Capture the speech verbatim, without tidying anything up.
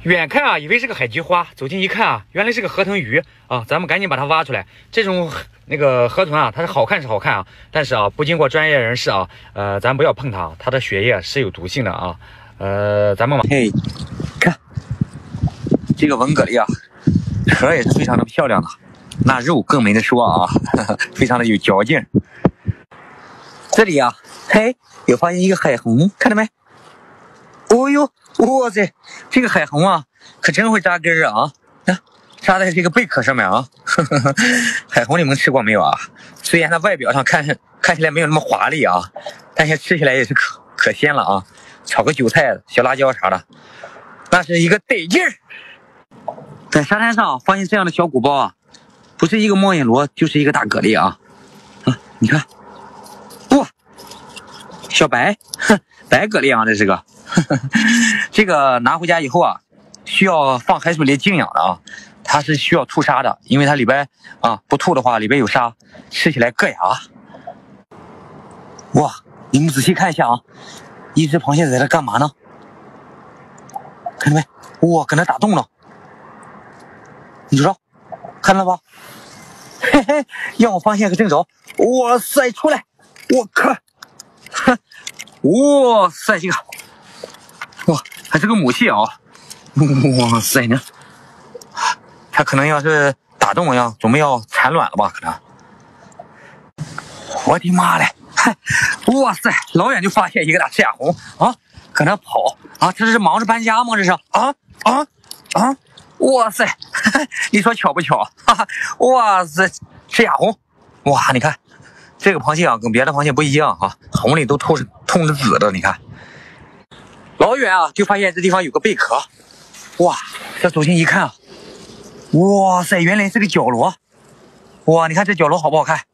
远看啊，以为是个海菊花，走近一看啊，原来是个河豚鱼啊！咱们赶紧把它挖出来。这种那个河豚啊，它是好看是好看啊，但是啊，不经过专业人士啊，呃，咱不要碰它，它的血液是有毒性的啊。呃，咱们嘿，看这个文蛤蜊啊，壳也是非常的漂亮的，那肉更没得说啊，呵呵非常的有嚼劲。这里啊，嘿，有发现一个海虹，看到没？哦呦！哇塞，这个海虹啊，可真会扎根啊！啊，扎在这个贝壳上面啊。呵呵呵，海虹你们吃过没有啊？虽然它外表上看看起来没有那么华丽啊，但是吃起来也是可可鲜了啊！炒个韭菜、小辣椒啥的，那是一个得劲儿。在沙滩上发现这样的小鼓包啊，不是一个猫眼螺，就是一个大蛤蜊啊！啊，你看，哇，小白，哼，白蛤蜊啊，这是个。这个拿回家以后啊，需要放海水里静养的啊，它是需要吐沙的，因为它里边啊不吐的话，里边有沙，吃起来硌牙。哇，你们仔细看一下啊，一只螃蟹在这干嘛呢？看到没？哇，搁那打洞了。你瞅瞅，看到了吧？嘿嘿，让我发现个正着。哇塞，出来！我靠！哇塞，这个。哇，还是个母蟹啊！哇塞呢，它可能要是打洞一样，准备要产卵了吧？可能。我的妈嘞！哇塞，老远就发现一个大赤眼红啊，搁那跑啊！这是忙着搬家吗？这是啊啊啊！哇塞，你说巧不巧？哈哈，哇塞，赤眼红！哇，你看这个螃蟹啊，跟别的螃蟹不一样啊，红里都透着通着紫的，你看。老远啊，就发现这地方有个贝壳，哇！这走近一看啊，哇塞，原来是个角螺，哇！你看这角螺好不好看？